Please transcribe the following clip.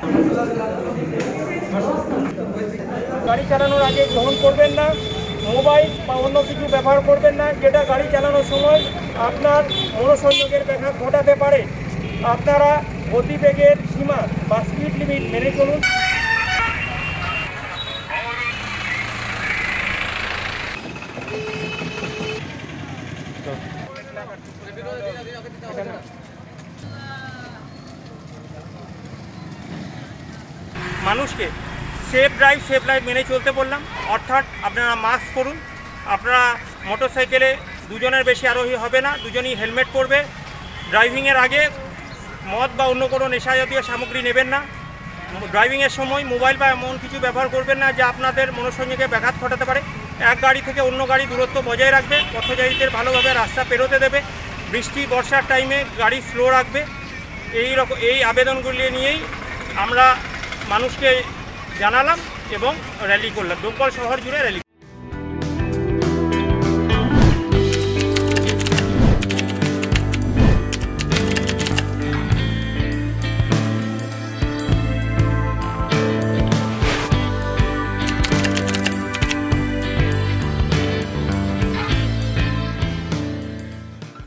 গাড়ি চালানোর আগে গ্রহণ করবেন না, মোবাইল বা অন্য কিছু ব্যবহার করবেন না যেটা গাড়ি চালানোর সময় আপনার মনোসংযোগের ব্যাঘাত ঘটাতে পারে। আপনারা গতিবেগের সীমা বা স্পিড লিমিট মেনে চলুন। মানুষকে সেফ ড্রাইভ সেফ লাইফ মেনে চলতে বললাম, অর্থাৎ আপনারা মাস্ক পরুন। আপনারা মোটরসাইকেলে দুজনের বেশি আরোহী হবে না, দুজনই হেলমেট পরবে। ড্রাইভিংয়ের আগে মদ বা অন্য কোনো নেশা জাতীয় সামগ্রী নেবেন না। ড্রাইভিংয়ের সময় মোবাইল বা এমন কিছু ব্যবহার করবেন না যা আপনাদের মনোসংযোগে ব্যাঘাত ঘটাতে পারে। এক গাড়ি থেকে অন্য গাড়ি দূরত্ব বজায় রাখবে। পথচারীদের ভালোভাবে রাস্তা পেরোতে দেবে। বৃষ্টি বর্ষার টাইমে গাড়ি স্লো রাখবে। এই আবেদনগুলি নিয়েই আমরা মানুষকে জানালাম এবং র্যালি করলাম। ডোমকল শহর জুড়ে র্যালি।